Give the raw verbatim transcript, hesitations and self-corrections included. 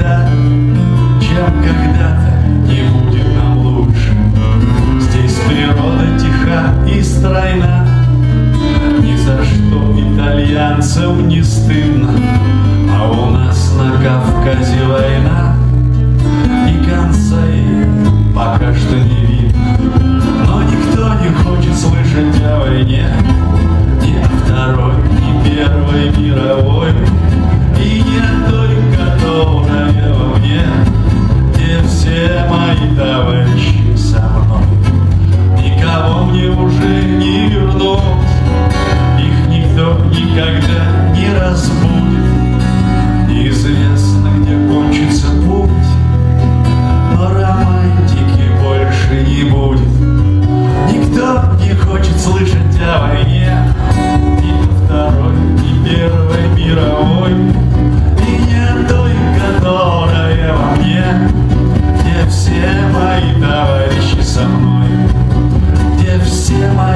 никогда, чем когда-то, не будет нам лучше. Здесь природа тиха и стройна, ни за что итальянцам не стыдно. А у нас на Кавказе война, и конца ей пока что не видно. Но никто не хочет слышать о войне, ни о Второй, ни Первой мировой, и не о той, которая во мне, где все мои товарищи со мной. Никого мне уже не вернуть, их никто никогда не разбудит. Неизвестно, где кончится путь, но романтики больше не будет. Никто не хочет слышать о войне, ни о Второй, ни Первой мировой, и не о той, которая во мне, где все мои товарищи со мной, где все мои